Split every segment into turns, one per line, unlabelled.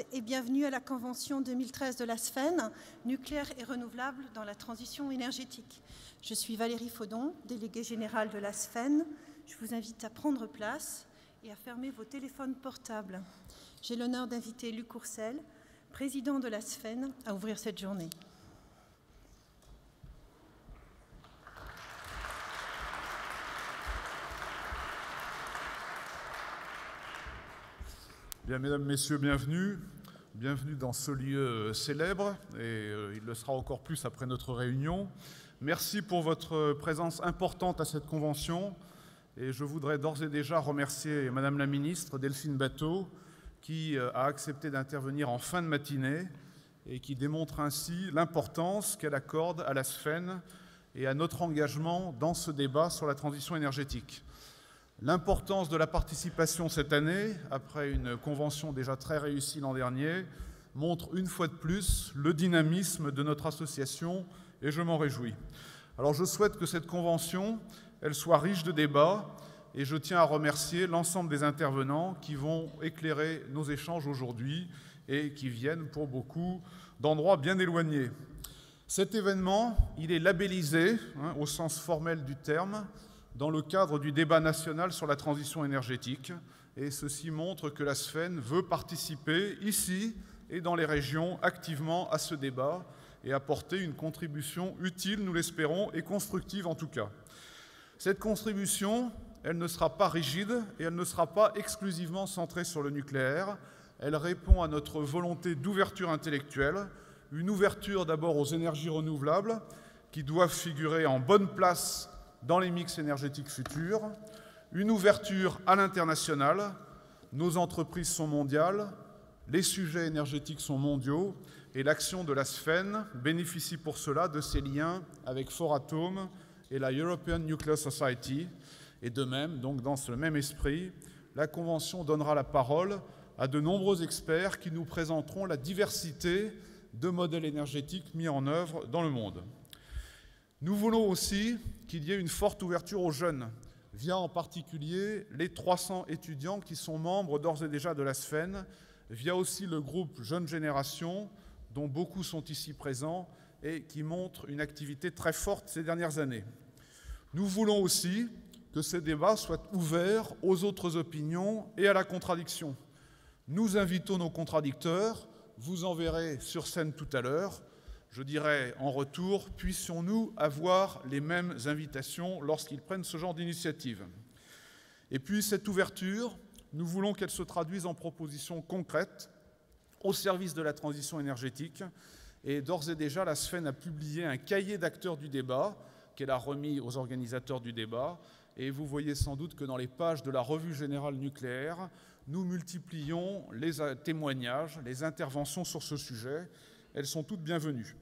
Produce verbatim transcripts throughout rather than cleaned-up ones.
et bienvenue à la Convention deux mille treize de l'ASFEN, nucléaire et renouvelable dans la transition énergétique. Je suis Valérie Faudon, déléguée générale de l'ASFEN. Je vous invite à prendre place et à fermer vos téléphones portables. J'ai l'honneur d'inviter Luc Courcel, président de l'ASFEN, à ouvrir cette journée.
Bien, mesdames, messieurs, bienvenue. Bienvenue dans ce lieu célèbre, et euh, il le sera encore plus après notre réunion. Merci pour votre présence importante à cette convention. Et je voudrais d'ores et déjà remercier Madame la Ministre, Delphine Batho, qui euh, a accepté d'intervenir en fin de matinée et qui démontre ainsi l'importance qu'elle accorde à l'ASFEN et à notre engagement dans ce débat sur la transition énergétique. L'importance de la participation cette année, après une convention déjà très réussie l'an dernier, montre une fois de plus le dynamisme de notre association et je m'en réjouis. Alors je souhaite que cette convention, elle soit riche de débats et je tiens à remercier l'ensemble des intervenants qui vont éclairer nos échanges aujourd'hui et qui viennent pour beaucoup d'endroits bien éloignés. Cet événement, il est labellisé, hein, au sens formel du terme, dans le cadre du débat national sur la transition énergétique. Et ceci montre que l'ASFEN veut participer ici et dans les régions activement à ce débat et apporter une contribution utile, nous l'espérons, et constructive en tout cas. Cette contribution, elle ne sera pas rigide et elle ne sera pas exclusivement centrée sur le nucléaire. Elle répond à notre volonté d'ouverture intellectuelle, une ouverture d'abord aux énergies renouvelables qui doivent figurer en bonne place dans les mix énergétiques futurs, une ouverture à l'international. Nos entreprises sont mondiales, les sujets énergétiques sont mondiaux et l'action de l'ASFEN bénéficie pour cela de ses liens avec Foratom et la European Nuclear Society. Et de même, donc dans ce même esprit, la Convention donnera la parole à de nombreux experts qui nous présenteront la diversité de modèles énergétiques mis en œuvre dans le monde. Nous voulons aussi qu'il y ait une forte ouverture aux jeunes, via en particulier les trois cents étudiants qui sont membres d'ores et déjà de l'ASFEN, via aussi le groupe Jeune Génération, dont beaucoup sont ici présents et qui montrent une activité très forte ces dernières années. Nous voulons aussi que ces débats soient ouverts aux autres opinions et à la contradiction. Nous invitons nos contradicteurs, vous en verrez sur scène tout à l'heure. Je dirais en retour, puissions-nous avoir les mêmes invitations lorsqu'ils prennent ce genre d'initiative. Et puis cette ouverture, nous voulons qu'elle se traduise en propositions concrètes au service de la transition énergétique. Et d'ores et déjà, l'ASFEN a publié un cahier d'acteurs du débat qu'elle a remis aux organisateurs du débat. Et vous voyez sans doute que dans les pages de la Revue générale nucléaire, nous multiplions les témoignages, les interventions sur ce sujet. Elles sont toutes bienvenues.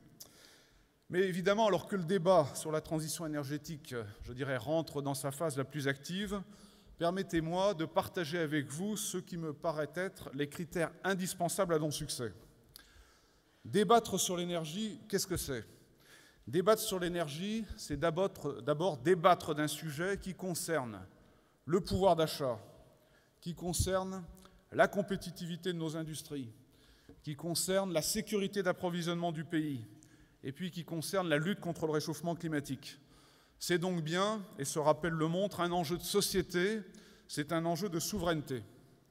Mais évidemment, alors que le débat sur la transition énergétique, je dirais, rentre dans sa phase la plus active, permettez-moi de partager avec vous ce qui me paraît être les critères indispensables à son succès. Débattre sur l'énergie, qu'est-ce que c'est ? Débattre sur l'énergie, c'est d'abord débattre d'un sujet qui concerne le pouvoir d'achat, qui concerne la compétitivité de nos industries, qui concerne la sécurité d'approvisionnement du pays, et puis qui concerne la lutte contre le réchauffement climatique. C'est donc bien, et ce rappel le montre, un enjeu de société, c'est un enjeu de souveraineté.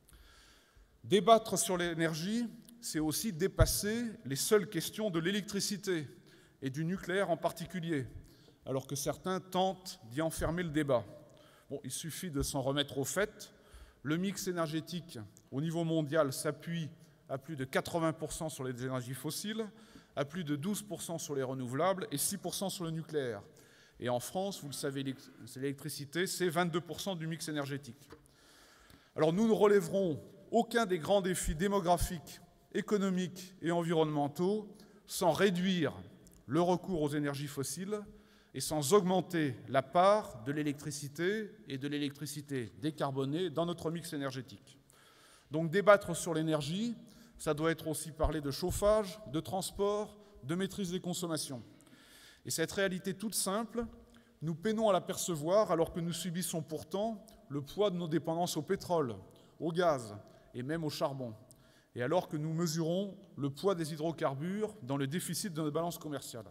Débattre sur l'énergie, c'est aussi dépasser les seules questions de l'électricité, et du nucléaire en particulier, alors que certains tentent d'y enfermer le débat. Bon, il suffit de s'en remettre au fait. Le mix énergétique au niveau mondial s'appuie à plus de quatre-vingts pour cent sur les énergies fossiles, à plus de douze pour cent sur les renouvelables et six pour cent sur le nucléaire. Et en France, vous le savez, l'électricité, c'est vingt-deux pour cent du mix énergétique. Alors nous ne relèverons aucun des grands défis démographiques, économiques et environnementaux sans réduire le recours aux énergies fossiles et sans augmenter la part de l'électricité et de l'électricité décarbonée dans notre mix énergétique. Donc débattre sur l'énergie, ça doit être aussi parler de chauffage, de transport, de maîtrise des consommations. Et cette réalité toute simple, nous peinons à l'apercevoir alors que nous subissons pourtant le poids de nos dépendances au pétrole, au gaz et même au charbon. Et et alors que nous mesurons le poids des hydrocarbures dans le déficit de notre balance commerciale.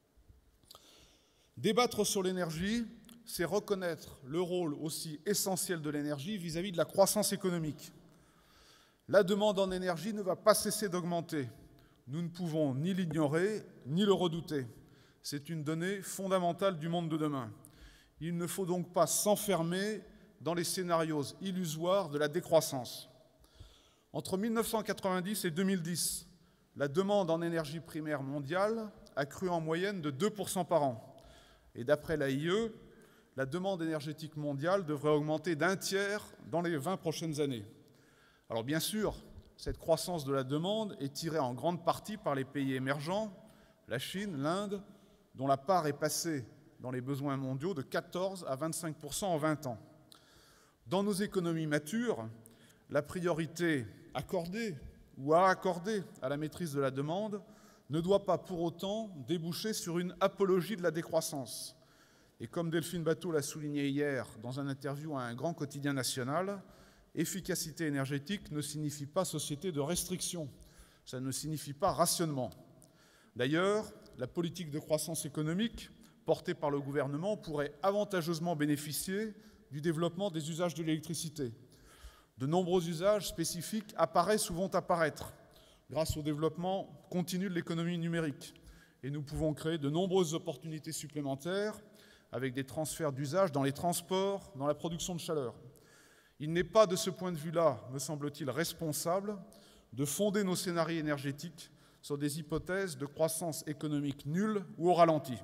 Débattre sur l'énergie, c'est reconnaître le rôle aussi essentiel de l'énergie vis-à-vis de la croissance économique. La demande en énergie ne va pas cesser d'augmenter. Nous ne pouvons ni l'ignorer, ni le redouter. C'est une donnée fondamentale du monde de demain. Il ne faut donc pas s'enfermer dans les scénarios illusoires de la décroissance. Entre mille neuf cent quatre-vingt-dix et deux mille dix, la demande en énergie primaire mondiale a cru en moyenne de deux pour cent par an. Et d'après l'A I E, la demande énergétique mondiale devrait augmenter d'un tiers dans les vingt prochaines années. Alors bien sûr, cette croissance de la demande est tirée en grande partie par les pays émergents, la Chine, l'Inde, dont la part est passée dans les besoins mondiaux de quatorze à vingt-cinq pour cent en vingt ans. Dans nos économies matures, la priorité accordée ou à accorder à la maîtrise de la demande ne doit pas pour autant déboucher sur une apologie de la décroissance. Et comme Delphine Batho l'a souligné hier dans une interview à un grand quotidien national, efficacité énergétique ne signifie pas société de restriction, ça ne signifie pas rationnement. D'ailleurs, la politique de croissance économique portée par le gouvernement pourrait avantageusement bénéficier du développement des usages de l'électricité. De nombreux usages spécifiques apparaissent ou vont apparaître grâce au développement continu de l'économie numérique. Et nous pouvons créer de nombreuses opportunités supplémentaires avec des transferts d'usage dans les transports, dans la production de chaleur. Il n'est pas, de ce point de vue-là, me semble-t-il, responsable de fonder nos scénarios énergétiques sur des hypothèses de croissance économique nulle ou au ralenti.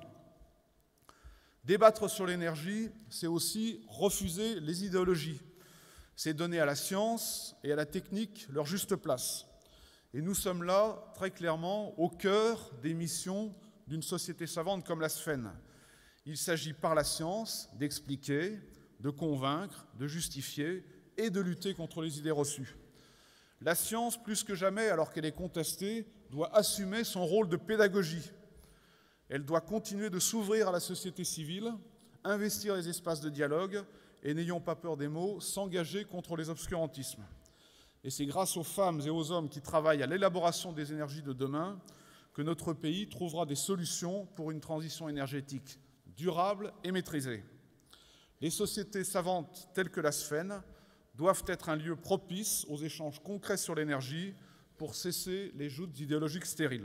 Débattre sur l'énergie, c'est aussi refuser les idéologies. C'est donner à la science et à la technique leur juste place. Et nous sommes là, très clairement, au cœur des missions d'une société savante comme la Sfen. Il s'agit par la science d'expliquer, de convaincre, de justifier et de lutter contre les idées reçues. La science, plus que jamais, alors qu'elle est contestée, doit assumer son rôle de pédagogie. Elle doit continuer de s'ouvrir à la société civile, investir les espaces de dialogue et, n'ayons pas peur des mots, s'engager contre les obscurantismes. Et c'est grâce aux femmes et aux hommes qui travaillent à l'élaboration des énergies de demain que notre pays trouvera des solutions pour une transition énergétique durable et maîtrisée. Les sociétés savantes telles que la Sfen doivent être un lieu propice aux échanges concrets sur l'énergie pour cesser les joutes idéologiques stériles.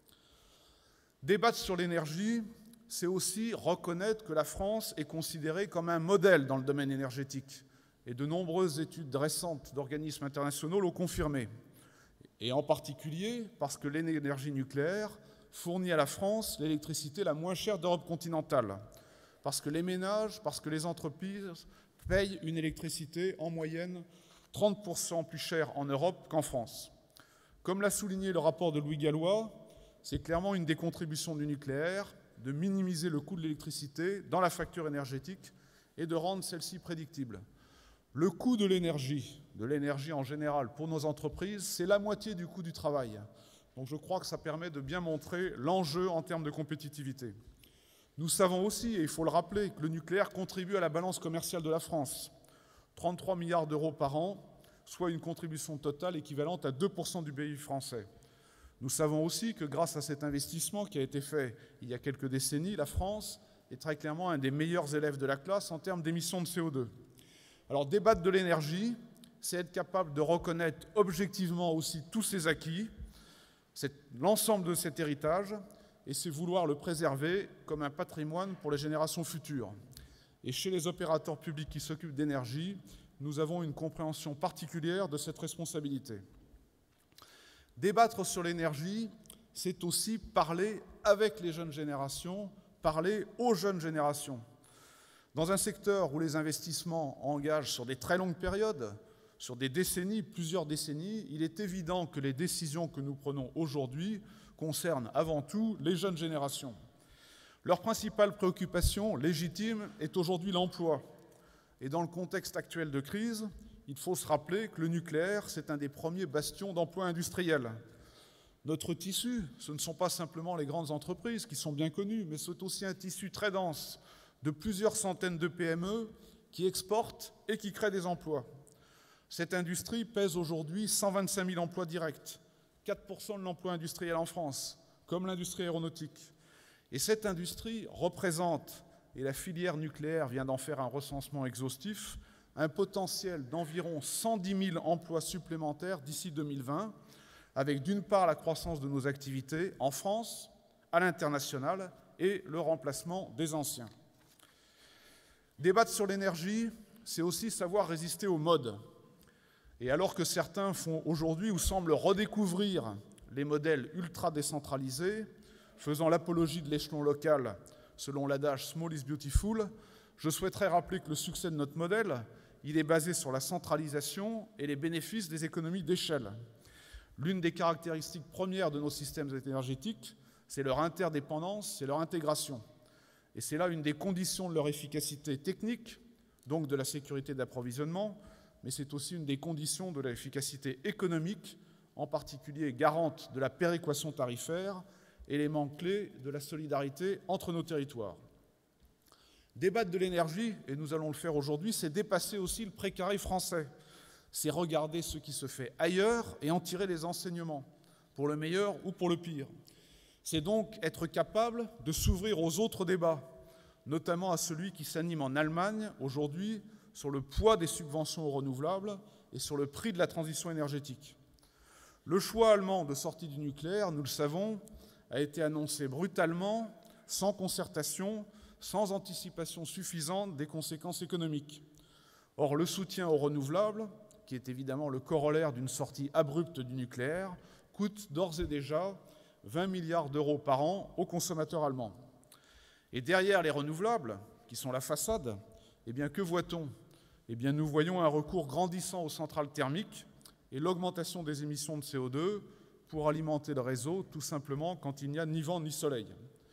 Débattre sur l'énergie, c'est aussi reconnaître que la France est considérée comme un modèle dans le domaine énergétique. Et de nombreuses études récentes d'organismes internationaux l'ont confirmé. Et en particulier parce que l'énergie nucléaire fournit à la France l'électricité la moins chère d'Europe continentale. Parce que les ménages, parce que les entreprises payent une électricité en moyenne trente pour cent plus chère en Europe qu'en France. Comme l'a souligné le rapport de Louis Gallois, c'est clairement une des contributions du nucléaire de minimiser le coût de l'électricité dans la facture énergétique et de rendre celle-ci prédictible. Le coût de l'énergie, de l'énergie en général pour nos entreprises, c'est la moitié du coût du travail. Donc je crois que ça permet de bien montrer l'enjeu en termes de compétitivité. Nous savons aussi, et il faut le rappeler, que le nucléaire contribue à la balance commerciale de la France. trente-trois milliards d'euros par an, soit une contribution totale équivalente à deux pour cent du P I B français. Nous savons aussi que grâce à cet investissement qui a été fait il y a quelques décennies, la France est très clairement un des meilleurs élèves de la classe en termes d'émissions de C O deux. Alors débattre de l'énergie, c'est être capable de reconnaître objectivement aussi tous ces acquis, l'ensemble de cet héritage, et c'est vouloir le préserver comme un patrimoine pour les générations futures. Et chez les opérateurs publics qui s'occupent d'énergie, nous avons une compréhension particulière de cette responsabilité. Débattre sur l'énergie, c'est aussi parler avec les jeunes générations, parler aux jeunes générations. Dans un secteur où les investissements engagent sur des très longues périodes, sur des décennies, plusieurs décennies, il est évident que les décisions que nous prenons aujourd'hui concernent avant tout les jeunes générations. Leur principale préoccupation légitime est aujourd'hui l'emploi. Et dans le contexte actuel de crise, il faut se rappeler que le nucléaire, c'est un des premiers bastions d'emploi industriel. Notre tissu, ce ne sont pas simplement les grandes entreprises qui sont bien connues, mais c'est aussi un tissu très dense de plusieurs centaines de P M E qui exportent et qui créent des emplois. Cette industrie pèse aujourd'hui cent vingt-cinq mille emplois directs, quatre pour cent de l'emploi industriel en France, comme l'industrie aéronautique. Et cette industrie représente, et la filière nucléaire vient d'en faire un recensement exhaustif, un potentiel d'environ cent dix mille emplois supplémentaires d'ici deux mille vingt, avec d'une part la croissance de nos activités en France, à l'international, et le remplacement des anciens. Débattre sur l'énergie, c'est aussi savoir résister aux modes. Et alors que certains font aujourd'hui ou semblent redécouvrir les modèles ultra décentralisés, faisant l'apologie de l'échelon local selon l'adage « small is beautiful », je souhaiterais rappeler que le succès de notre modèle, il est basé sur la centralisation et les bénéfices des économies d'échelle. L'une des caractéristiques premières de nos systèmes énergétiques, c'est leur interdépendance, c'est leur intégration. Et c'est là une des conditions de leur efficacité technique, donc de la sécurité d'approvisionnement, mais c'est aussi une des conditions de l'efficacité économique, en particulier garante de la péréquation tarifaire, élément clé de la solidarité entre nos territoires. Débattre de l'énergie, et nous allons le faire aujourd'hui, c'est dépasser aussi le précaré français. C'est regarder ce qui se fait ailleurs et en tirer les enseignements, pour le meilleur ou pour le pire. C'est donc être capable de s'ouvrir aux autres débats, notamment à celui qui s'anime en Allemagne aujourd'hui sur le poids des subventions aux renouvelables et sur le prix de la transition énergétique. Le choix allemand de sortie du nucléaire, nous le savons, a été annoncé brutalement, sans concertation, sans anticipation suffisante des conséquences économiques. Or, le soutien aux renouvelables, qui est évidemment le corollaire d'une sortie abrupte du nucléaire, coûte d'ores et déjà vingt milliards d'euros par an aux consommateurs allemands. Et derrière les renouvelables, qui sont la façade, eh bien, que voit-on ? Eh bien, nous voyons un recours grandissant aux centrales thermiques et l'augmentation des émissions de C O deux pour alimenter le réseau, tout simplement quand il n'y a ni vent ni soleil.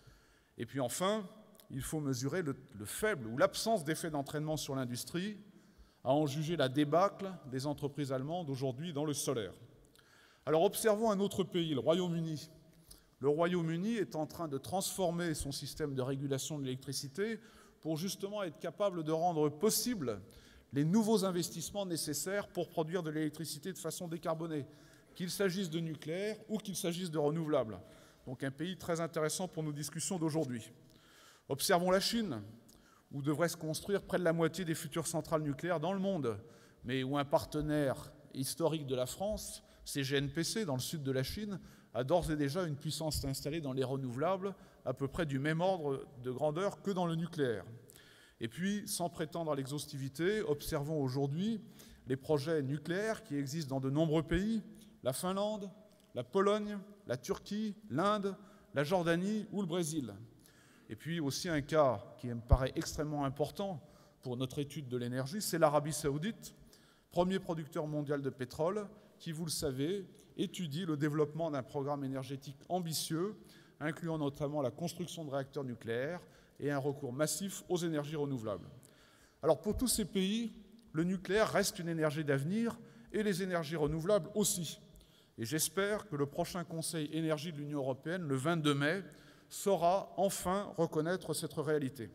Et puis enfin, il faut mesurer le, le faible ou l'absence d'effet d'entraînement sur l'industrie, à en juger la débâcle des entreprises allemandes aujourd'hui dans le solaire. Alors observons un autre pays, le Royaume-Uni. Le Royaume-Uni est en train de transformer son système de régulation de l'électricité pour justement être capable de rendre possible les nouveaux investissements nécessaires pour produire de l'électricité de façon décarbonée, qu'il s'agisse de nucléaire ou qu'il s'agisse de renouvelables. Donc un pays très intéressant pour nos discussions d'aujourd'hui. Observons la Chine, où devrait se construire près de la moitié des futures centrales nucléaires dans le monde, mais où un partenaire historique de la France, C G N P C, dans le sud de la Chine, a d'ores et déjà une puissance installée dans les renouvelables à peu près du même ordre de grandeur que dans le nucléaire. Et puis, sans prétendre à l'exhaustivité, observons aujourd'hui les projets nucléaires qui existent dans de nombreux pays, la Finlande, la Pologne, la Turquie, l'Inde, la Jordanie ou le Brésil. Et puis aussi un cas qui me paraît extrêmement important pour notre étude de l'énergie, c'est l'Arabie saoudite, premier producteur mondial de pétrole, qui, vous le savez, étudie le développement d'un programme énergétique ambitieux, incluant notamment la construction de réacteurs nucléaires et un recours massif aux énergies renouvelables. Alors pour tous ces pays, le nucléaire reste une énergie d'avenir et les énergies renouvelables aussi. Et j'espère que le prochain Conseil énergie de l'Union européenne, le vingt-deux mai, saura enfin reconnaître cette réalité.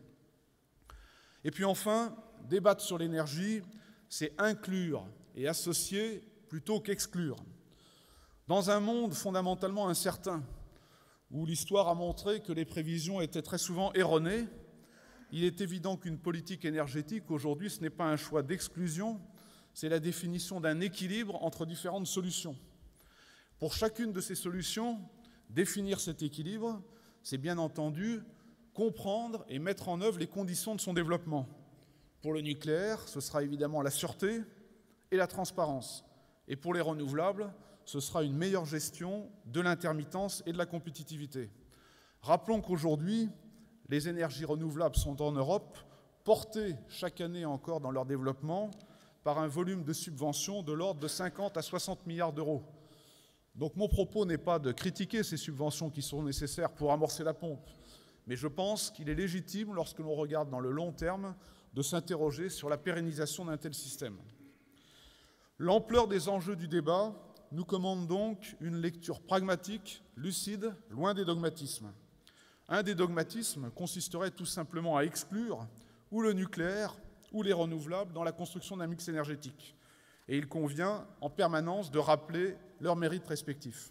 Et puis enfin, débattre sur l'énergie, c'est inclure et associer plutôt qu'exclure. Dans un monde fondamentalement incertain, où l'histoire a montré que les prévisions étaient très souvent erronées, il est évident qu'une politique énergétique, aujourd'hui, ce n'est pas un choix d'exclusion, c'est la définition d'un équilibre entre différentes solutions. Pour chacune de ces solutions, définir cet équilibre, c'est bien entendu comprendre et mettre en œuvre les conditions de son développement. Pour le nucléaire, ce sera évidemment la sûreté et la transparence. Et pour les renouvelables, ce sera une meilleure gestion de l'intermittence et de la compétitivité. Rappelons qu'aujourd'hui, les énergies renouvelables sont en Europe portées chaque année encore dans leur développement par un volume de subventions de l'ordre de cinquante à soixante milliards d'euros. Donc mon propos n'est pas de critiquer ces subventions qui sont nécessaires pour amorcer la pompe, mais je pense qu'il est légitime, lorsque l'on regarde dans le long terme, de s'interroger sur la pérennisation d'un tel système. L'ampleur des enjeux du débat nous commande donc une lecture pragmatique, lucide, loin des dogmatismes. Un des dogmatismes consisterait tout simplement à exclure ou le nucléaire ou les renouvelables dans la construction d'un mix énergétique. Et il convient en permanence de rappeler leurs mérites respectifs.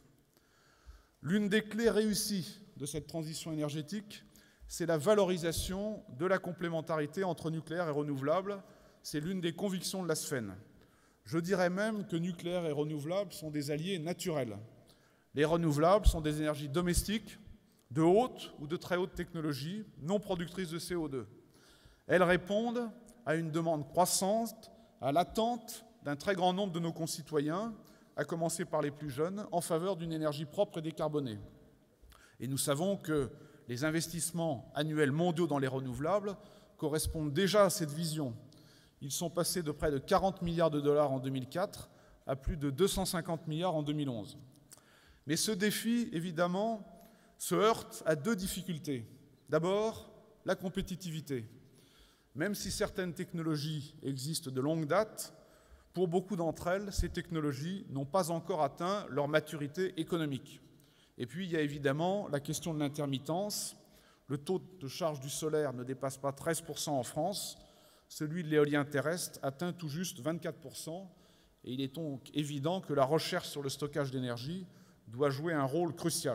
L'une des clés réussies de cette transition énergétique, c'est la valorisation de la complémentarité entre nucléaire et renouvelable. C'est l'une des convictions de la Sfen. Je dirais même que nucléaire et renouvelable sont des alliés naturels. Les renouvelables sont des énergies domestiques, de haute ou de très haute technologie, non productrices de C O deux. Elles répondent à une demande croissante, à l'attente d'un très grand nombre de nos concitoyens, à commencer par les plus jeunes, en faveur d'une énergie propre et décarbonée. Et nous savons que les investissements annuels mondiaux dans les renouvelables correspondent déjà à cette vision. Ils sont passés de près de quarante milliards de dollars en deux mille quatre à plus de deux cent cinquante milliards en deux mille onze. Mais ce défi, évidemment, se heurte à deux difficultés. D'abord, la compétitivité. Même si certaines technologies existent de longue date, pour beaucoup d'entre elles, ces technologies n'ont pas encore atteint leur maturité économique. Et puis, il y a évidemment la question de l'intermittence. Le taux de charge du solaire ne dépasse pas treize pour cent en France. Celui de l'éolien terrestre atteint tout juste vingt-quatre pour cent. Et il est donc évident que la recherche sur le stockage d'énergie doit jouer un rôle crucial.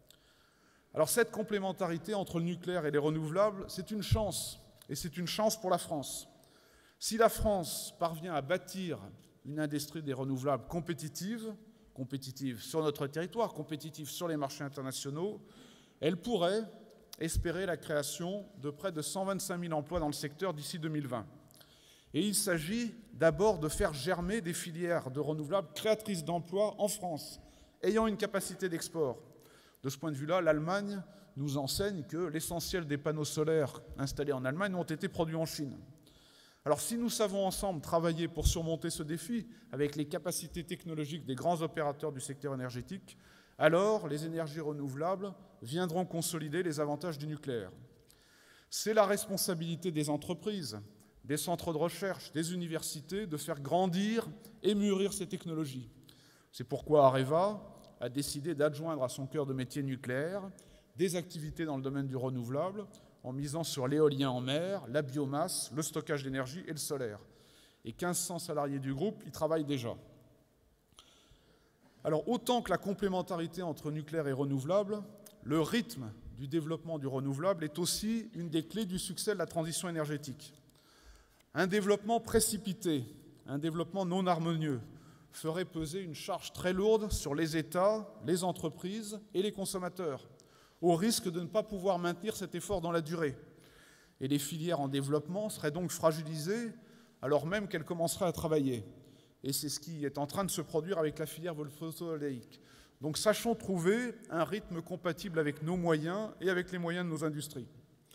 Alors, cette complémentarité entre le nucléaire et les renouvelables, c'est une chance. Et c'est une chance pour la France. Si la France parvient à bâtir une industrie des renouvelables compétitive, compétitive sur notre territoire, compétitive sur les marchés internationaux, elle pourrait espérer la création de près de cent vingt-cinq mille emplois dans le secteur d'ici deux mille vingt. Et il s'agit d'abord de faire germer des filières de renouvelables créatrices d'emplois en France, ayant une capacité d'export. De ce point de vue-là, l'Allemagne nous enseigne que l'essentiel des panneaux solaires installés en Allemagne ont été produits en Chine. Alors si nous savons ensemble travailler pour surmonter ce défi avec les capacités technologiques des grands opérateurs du secteur énergétique, alors les énergies renouvelables viendront consolider les avantages du nucléaire. C'est la responsabilité des entreprises, des centres de recherche, des universités de faire grandir et mûrir ces technologies. C'est pourquoi Areva a décidé d'adjoindre à son cœur de métier nucléaire des activités dans le domaine du renouvelable, en misant sur l'éolien en mer, la biomasse, le stockage d'énergie et le solaire. Et mille cinq cents salariés du groupe y travaillent déjà. Alors, autant que la complémentarité entre nucléaire et renouvelable, le rythme du développement du renouvelable est aussi une des clés du succès de la transition énergétique. Un développement précipité, un développement non harmonieux, ferait peser une charge très lourde sur les États, les entreprises et les consommateurs, au risque de ne pas pouvoir maintenir cet effort dans la durée. Et les filières en développement seraient donc fragilisées alors même qu'elles commenceraient à travailler. Et c'est ce qui est en train de se produire avec la filière photovoltaïque. Donc sachons trouver un rythme compatible avec nos moyens et avec les moyens de nos industries.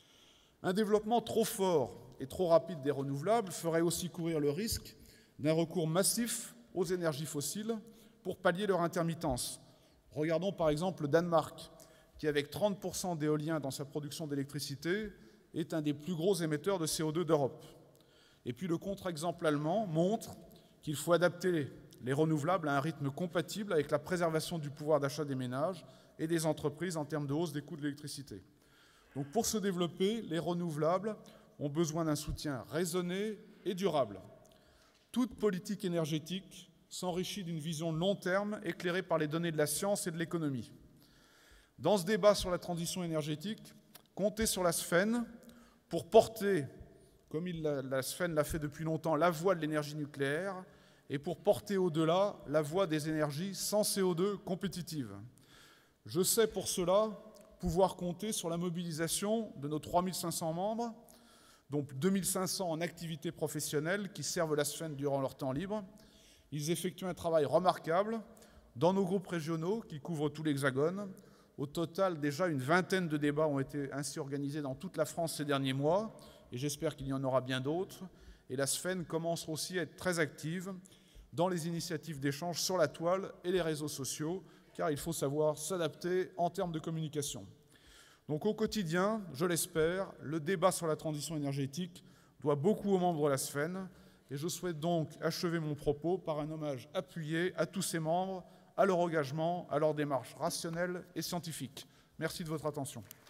Un développement trop fort et trop rapide des renouvelables ferait aussi courir le risque d'un recours massif aux énergies fossiles pour pallier leur intermittence. Regardons par exemple le Danemark, qui, avec trente pour cent d'éolien dans sa production d'électricité, est un des plus gros émetteurs de C O deux d'Europe. Et puis le contre-exemple allemand montre qu'il faut adapter les renouvelables à un rythme compatible avec la préservation du pouvoir d'achat des ménages et des entreprises en termes de hausse des coûts de l'électricité. Donc pour se développer, les renouvelables ont besoin d'un soutien raisonné et durable. Toute politique énergétique s'enrichit d'une vision long terme éclairée par les données de la science et de l'économie. Dans ce débat sur la transition énergétique, comptez sur la Sfen pour porter, comme il, la, la Sfen l'a fait depuis longtemps, la voie de l'énergie nucléaire et pour porter au-delà la voie des énergies sans C O deux compétitives. Je sais pour cela pouvoir compter sur la mobilisation de nos trois mille cinq cents membres, dont deux mille cinq cents en activité professionnelle qui servent la Sfen durant leur temps libre. Ils effectuent un travail remarquable dans nos groupes régionaux qui couvrent tout l'Hexagone. Au total, déjà une vingtaine de débats ont été ainsi organisés dans toute la France ces derniers mois, et j'espère qu'il y en aura bien d'autres. Et la Sfen commence aussi à être très active dans les initiatives d'échange sur la toile et les réseaux sociaux, car il faut savoir s'adapter en termes de communication. Donc au quotidien, je l'espère, le débat sur la transition énergétique doit beaucoup aux membres de la Sfen, et je souhaite donc achever mon propos par un hommage appuyé à tous ses membres, à leur engagement, à leur démarche rationnelle et scientifique. Merci de votre attention.